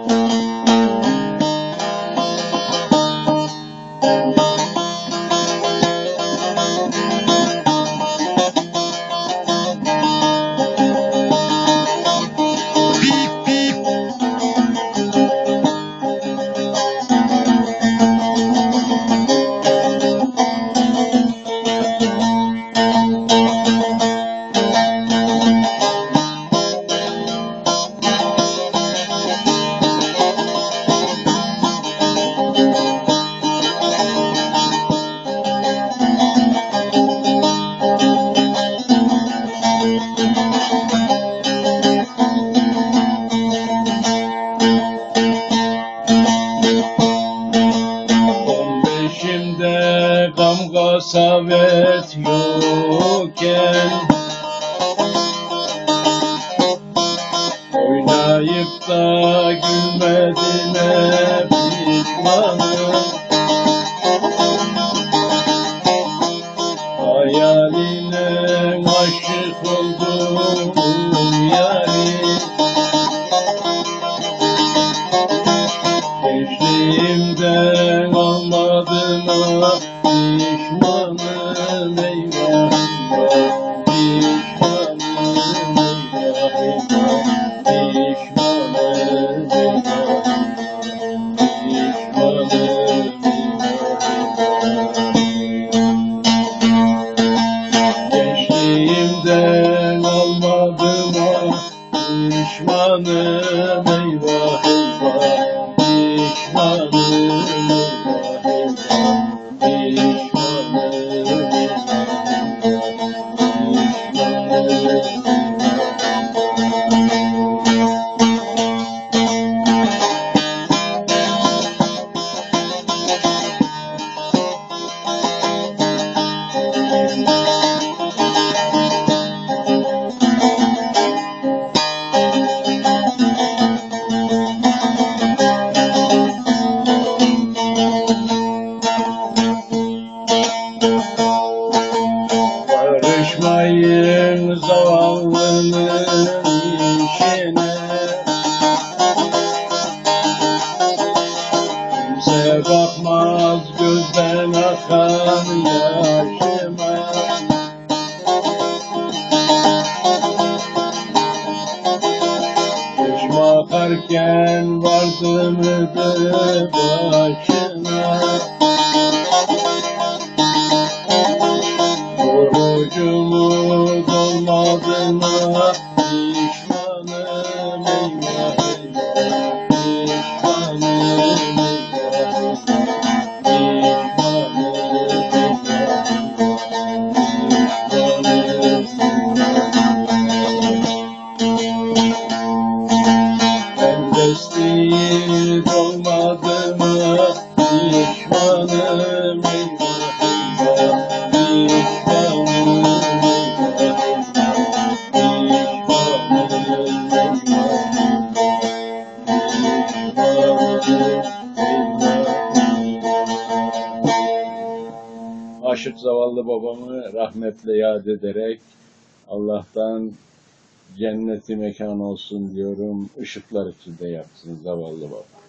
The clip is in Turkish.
Peşimde gam kasavet yokken, oynayıp da gülmediğime pişmanım. Hayaline aşık oldum yarim, gençliğimden almadığıma pişmanım, eyvah eyvah, pişmanım, eyvah eyvah, pişmanım, eyvah eyvah, gençliğimden almadığıma pişmanım, eyvah eyvah, pişmanım, eyvah eyvah, pişmanım, karışmayın zavallının işine, kimse bakmaz gözden akan yaşıma. Çeşme akarken vardı mıydı başına, orucumu dolmadığına pişmanım, eyvah eyvah, pişmanım, eyvah eyvah, pişmanım, ben desteği dolmadığıma pişmanım, eyvah eyvah, pişmanım, aşık zavallı babamı rahmetle yad ederek Allah'tan cenneti mekan olsun diyorum. Işıklar içinde yatsın zavallı baba.